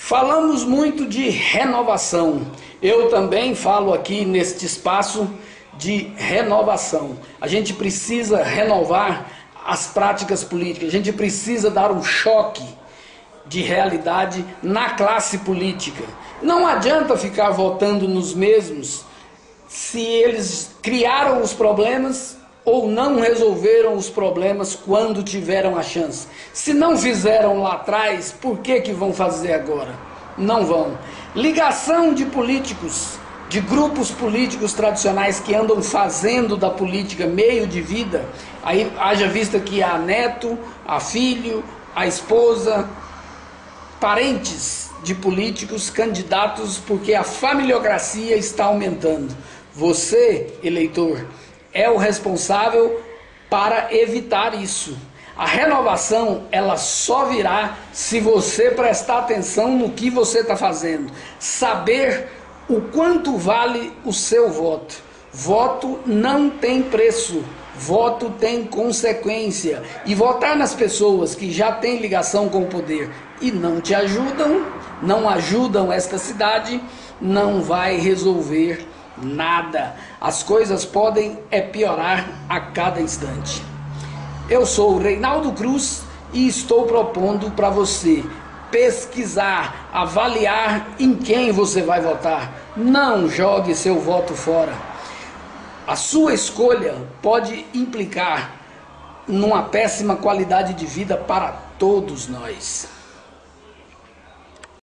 Falamos muito de renovação. Eu também falo aqui neste espaço de renovação. A gente precisa renovar as práticas políticas, a gente precisa dar um choque de realidade na classe política. Não adianta ficar votando nos mesmos se eles criaram os problemas ou não resolveram os problemas quando tiveram a chance. Se não fizeram lá atrás, por que vão fazer agora? Não vão. Ligação de políticos, de grupos políticos tradicionais que andam fazendo da política meio de vida, aí haja vista que há neto, há filho, há esposa, parentes de políticos, candidatos, porque a familiocracia está aumentando. Você, eleitor, é o responsável para evitar isso. A renovação, ela só virá se você prestar atenção no que você está fazendo. Saber o quanto vale o seu voto. Voto não tem preço. Voto tem consequência. E votar nas pessoas que já têm ligação com o poder e não te ajudam, não ajudam esta cidade, não vai resolver nada. As coisas podem piorar a cada instante. Eu sou o Reinaldo Cruz e estou propondo para você pesquisar, avaliar em quem você vai votar. Não jogue seu voto fora. A sua escolha pode implicar numa péssima qualidade de vida para todos nós.